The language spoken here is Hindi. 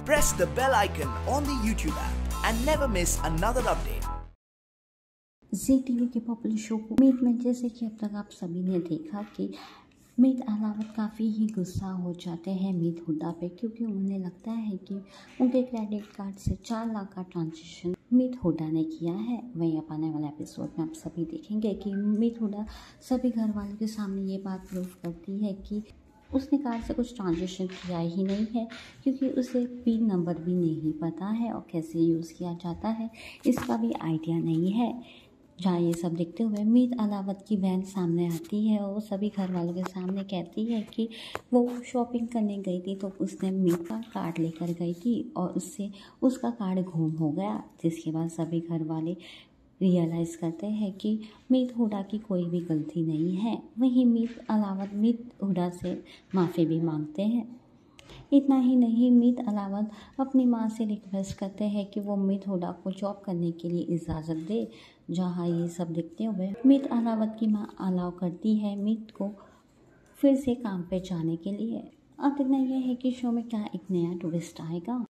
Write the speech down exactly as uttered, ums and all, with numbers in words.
Press the bell icon on the YouTube app and never miss another update. Zee TV के पॉपुलर शो को मीत में जैसे कि अब तक आप सभी ने देखा कि मीत अलावत काफ़ी ही गुस्सा हो जाते हैं मीत हुड्डा पे, क्योंकि उन्हें लगता है कि उनके क्रेडिट कार्ड से चार लाख का ट्रांजेक्शन मीत हुड्डा ने किया है। वहीं अब आने वाले एपिसोड में आप सभी देखेंगे कि मीत हुड्डा सभी घर वालों के सामने ये बात प्रूव करती है कि उसने कार्ड से कुछ ट्रांजेक्शन किया ही नहीं है, क्योंकि उसे पिन नंबर भी नहीं पता है और कैसे यूज़ किया जाता है इसका भी आइडिया नहीं है। जहाँ ये सब देखते हुए मीत अलावत की बहन सामने आती है और वो सभी घर वालों के सामने कहती है कि वो शॉपिंग करने गई थी तो उसने मीत का कार्ड लेकर गई थी और उससे उसका कार्ड गुम हो गया, जिसके बाद सभी घर वाले रियलाइज़ करते हैं कि मीत हुड्डा की कोई भी गलती नहीं है। वहीं मीत अलावत मीत हुड्डा से माफ़ी भी मांगते हैं। इतना ही नहीं, मीत अलावत अपनी माँ से रिक्वेस्ट करते हैं कि वो मीत हुड्डा को जॉब करने के लिए इजाज़त दे। जहाँ ये सब देखते हुए मीत अलावत की माँ अलाउ करती है मीत को फिर से काम पे जाने के लिए। अब देखना यह है कि शो में क्या एक नया ट्विस्ट आएगा।